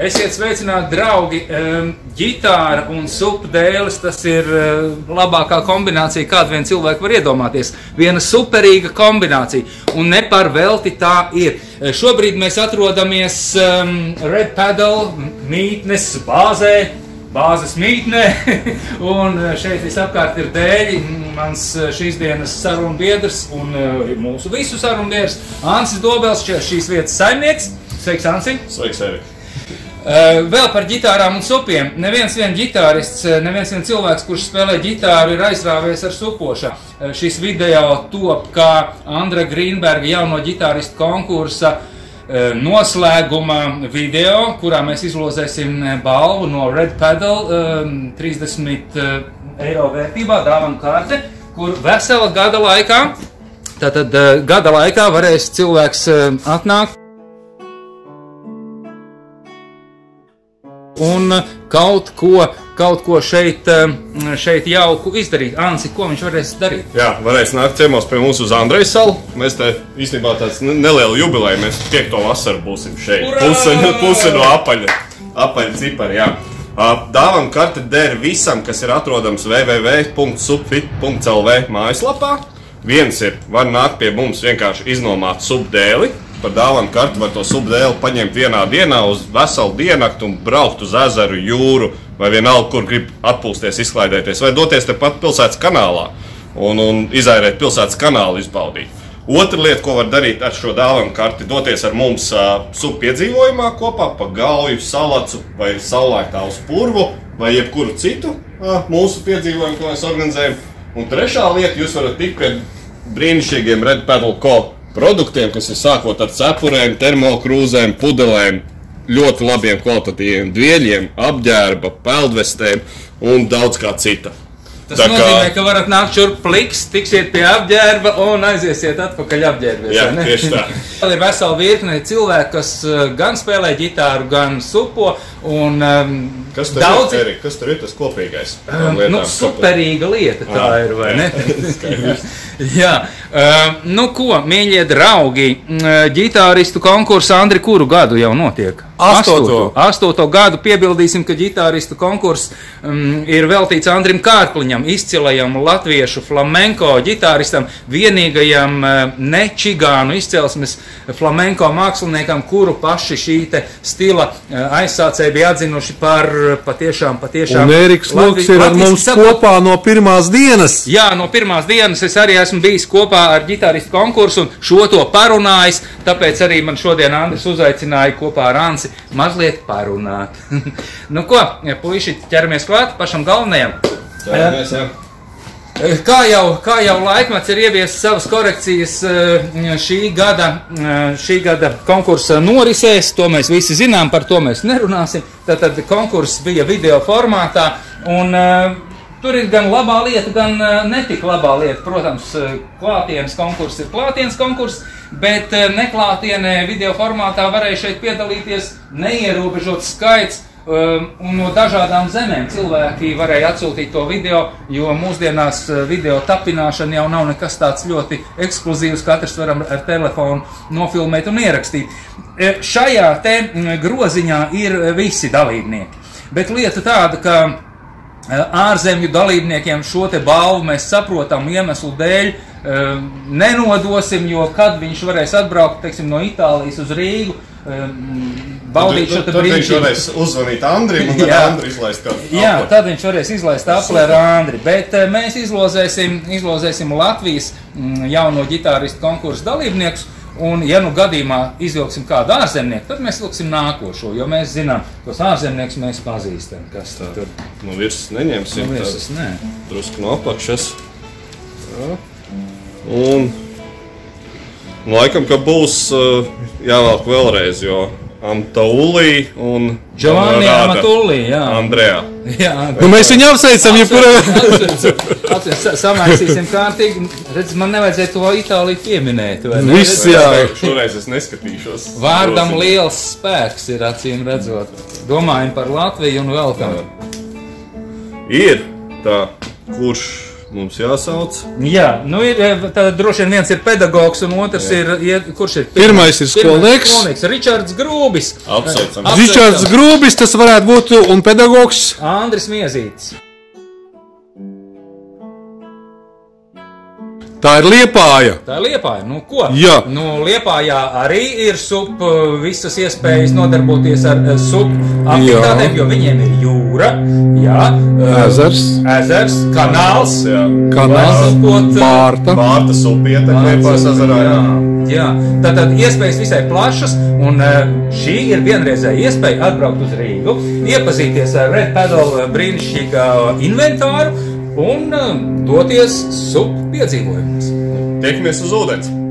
Esiet sveicināti, draugi! Ģitāra un supdēles, tas ir labākā kombinācija, kādu vien cilvēku var iedomāties. Viena superīga kombinācija, un ne par velti tā ir. Šobrīd mēs atrodamies Red Pedal mītnes bāzes mītnē, un šeit visapkārt ir dēļi. Mans šīs dienas sarunbiedrs un mūsu visu sarunbiedrs Ansis Dobels, šīs vietas saimnieks. Sveiks, Ansi! Sveiks, Erik! Vēl par ģitārām un supiem. Neviens ģitārists, neviens cilvēks, kurš spēlē ģitāru, ir aizrāvies ar supošanu. Šis video top kā Andra Grīnberga jauno ģitāristu konkursa noslēguma video, kurā mēs izlozēsim balvu no Red Pedal 30 eiro vērtībā, dāvanu karte, kur vesela gada laikā, tātad gada laikā varēs cilvēks atnākt un kaut ko šeit jauku izdarīt. Ansi, ko viņš varēs darīt? Jā, varēs nākt ciemos pie mums uz Andrejas salu. Mēs te īstenībā tāds nelielu jubileju, mēs 5. vasaru būsim šeit. Puse no apaļa cipari, jā. Dāvanu karte der visam, kas ir atrodams www.supfit.lv mājaslapā. Viens ir, var nākt pie mums vienkārši iznomāt supdēli. Par dāvanu karti var to supdēli paņemt vienā dienā uz veselu diennakti un braukt uz ezeru, jūru vai vienalga, kur grib atpūsties, izklaidēties, vai doties tepat pilsētas kanālā un izairēt pilsētas kanālu izbaudīt. Otra lieta, ko var darīt ar šo dāvanu karti, doties ar mums sup piedzīvojumā kopā pa Gauju, Salacu vai saulēktā uz Purvu vai jebkuru citu mūsu piedzīvojumu, ko mēs organizējam. Un trešā lieta, jūs varat tikt pie brīnišķīgiem Red Pedal produktiem, kas ir sākot ar cepurēm, termokrūzēm, pudelēm, ļoti labiem kvalitatīviem dvieļiem, apģērba, peldvestēm un daudz kā cita. Tas nozīmē, ka varat nākt šurp pliks, tiksiet pie apģērba un aiziesiet atpakaļ apģērbies. Jā, tieši tā. Vēl ir vesela virkne cilvēku, kas gan spēlē ģitāru, gan supo. Un, kas tur ir tas kopīgais? Superīga lieta tā ir, vai ne? Jā. Nu ko, mīļie draugi, ģitāristu konkursa Andri kuru gadu jau notiek? 8. gadu. Piebildīsim, ka ģitāristu konkurss ir veltīts Andrim Kārkliņam, izcilajam latviešu flamenko ģitāristam, vienīgajam ne čigānu izcelsmes flamenko māksliniekam, kuru paši šī te stila aizsācēji bija atzinuši par patiešām. Un Ēriks Luks ir ar mums kopā no pirmās dienas. Jā, no pirmās dienas es arī esmu bijis kopā ar ģitāristu konkursu un šo to parunājis, tāpēc arī man šodien Andris uzaicināja kopā ar Ansi mazliet parunāt. Nu ko, puiši, ķeramies klāt pašam galvenajam. Ķeramies, jā. Kā jau laikmets ir ieviesis savas korekcijas šī gada konkursa norisēs, to mēs visi zinām, par to mēs nerunāsim. Tātad konkurss bija video formātā, un tur ir gan labā lieta, gan netik labā lieta. Protams, klātienes konkurss ir klātienes konkurss, bet neklātienē video formātā varēja šeit piedalīties neierobežots skaits, un no dažādām zemēm cilvēki varēja atsūtīt to video, jo mūsdienās video tapināšana jau nav nekas tāds ļoti ekskluzīvs, katrs varam ar telefonu nofilmēt un ierakstīt. Šajā te groziņā ir visi dalībnieki, bet lieta tāda, ka ārzemju dalībniekiem šo te balvu mēs saprotam iemeslu dēļ nenodosim, jo kad viņš varēs atbraukt, teiksim, no Itālijas uz Rīgu, baudīt šo te brīnišķīgu. Tad viņš varēs uzvanīt Andrim un tad Andri izlaist kādu apli. Jā, tad viņš varēs izlaist apli ar Andri, bet mēs izlozēsim Latvijas jauno ģitāristu konkursu dalībniekus, un ja nu gadījumā izvilksim kādu ārzemnieku, tad mēs vilksim nākošo, jo mēs zinām, tos ārzemniekus mēs pazīstam, kas tur. No virsas neņemsim, no virsas, nē. Drusku no apakšas. Un laikam, ka būs jāvelk vēlreiz, jo Amtaulī un Giovanni Amatulī, jā. Andrejā. Jā, nu mēs viņu apsveicam, jebkurā. Samēksīsim kārtīgi. Redz, man nevajadzēja to Itāliju pieminēt. Viss, jā. Šoreiz es neskatīšos. Vārdam liels spēks ir, acīm redzot. Domājam par Latviju un vēl kam. Ir tā, kurš mums jāsauc. Jā, nu ir, tad droši vien viens ir pedagogs un otrs kurš ir? Pirmais ir skolnieks. Ričards Grūbis. Apsveicam. Ričards Grūbis, tas varētu būt, un pedagogs Andris Miezītis. Tā ir Liepāja. Tā ir Liepāja. Nu, ko? Jā. Nu, Liepājā arī ir visas iespējas nodarboties ar aktivitātēm, jo viņiem ir jūra, jā, ezers, kanāls, Bārta supieta, Liepājas ezerā, jā. Tātad iespējas visai plašas, un šī ir vienreizēja iespēja atbraukt uz Rīgu, iepazīties ar Red Pedal brīnišķīgā inventāru un doties piedzīvojumus. Tiekamies uz ūdens!